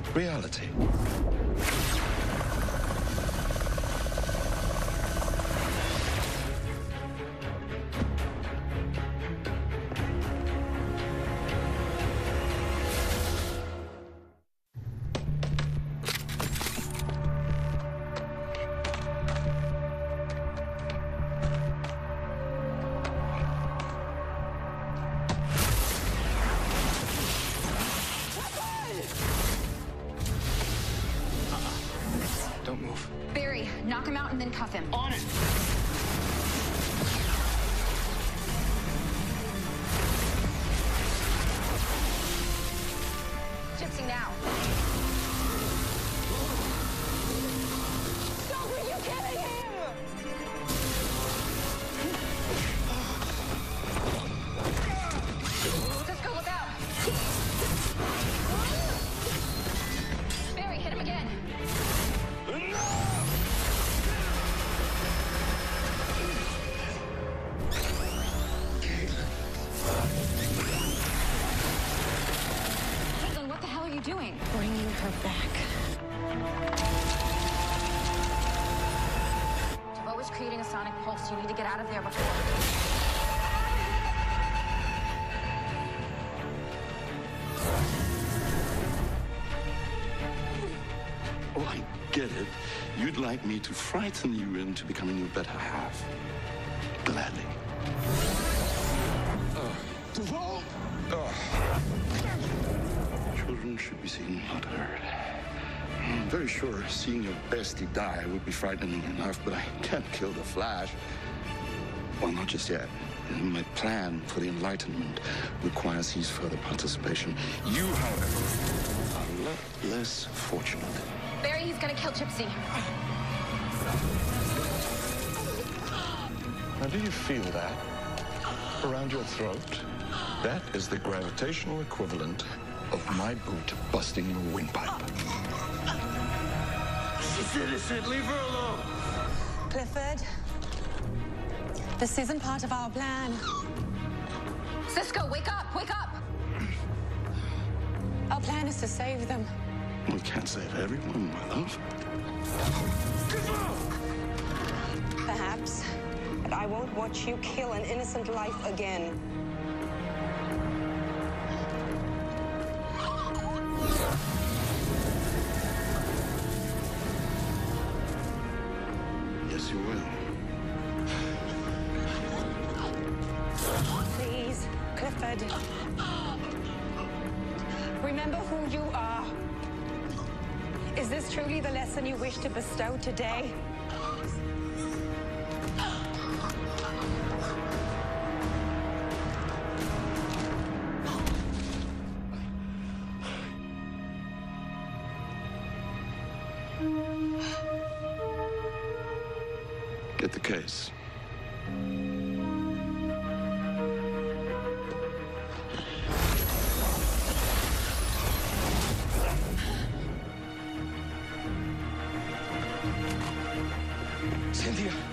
reality. Don't move. Barry, knock him out and then cuff him. On it! Gypsy now. Stop, are you kidding him? Cisco, look out. Barry, hit him again. Caitlin, what the hell are you doing? Bringing her back. Devo is creating a sonic pulse. You need to get out of there before. Oh, I get it. You'd like me to frighten you into becoming your better half. Gladly. Children should be seen, not heard. I'm very sure seeing your bestie die would be frightening enough, but I can't kill the Flash. Well, not just yet. My plan for the Enlightenment requires his further participation. You, however, are a lot less fortunate. Barry, he's gonna kill Gypsy. Now, do you feel that around your throat? That is the gravitational equivalent of my boot busting your windpipe. She's innocent. Leave her alone. Clifford, this isn't part of our plan. Cisco, wake up! Wake up! Our plan is to save them. We can't save everyone, my love. Perhaps. But I won't watch you kill an innocent life again. Yes, you will. Please, Clifford. Remember who you are. Is this truly the lesson you wish to bestow today? Get the case. Cynthia.